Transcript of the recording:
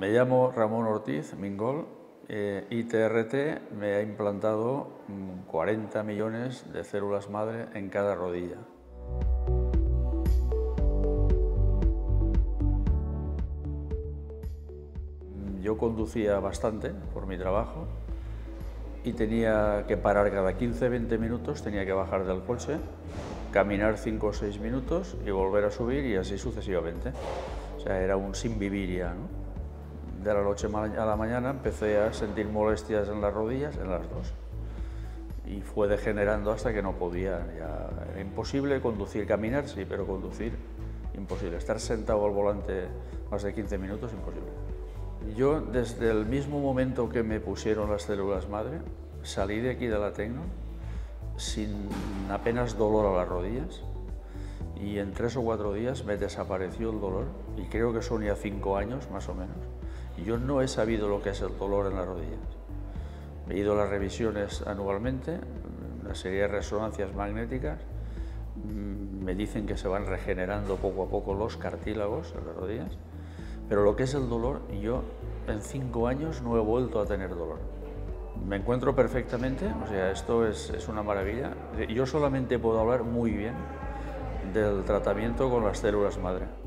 Me llamo Ramón Ortiz Mingol y TRT me ha implantado 40 millones de células madre en cada rodilla. Yo conducía bastante por mi trabajo y tenía que parar cada 15-20 minutos, tenía que bajar del coche, caminar 5 o 6 minutos y volver a subir y así sucesivamente. O sea, era un sin vivir ya, ¿no? De la noche a la mañana empecé a sentir molestias en las rodillas, en las dos. Y fue degenerando hasta que no podía. Ya era imposible conducir, caminar sí, pero conducir imposible. Estar sentado al volante más de 15 minutos, imposible. Yo, desde el mismo momento que me pusieron las células madre, salí de aquí de la Tecno sin apenas dolor a las rodillas y en 3 o 4 días me desapareció el dolor y creo que son ya 5 años más o menos. Y yo no he sabido lo que es el dolor en las rodillas. He ido a las revisiones anualmente, una serie de resonancias magnéticas, me dicen que se van regenerando poco a poco los cartílagos en las rodillas, pero lo que es el dolor, yo en 5 años no he vuelto a tener dolor. Me encuentro perfectamente, o sea, esto es una maravilla. Yo solamente puedo hablar muy bien del tratamiento con las células madre.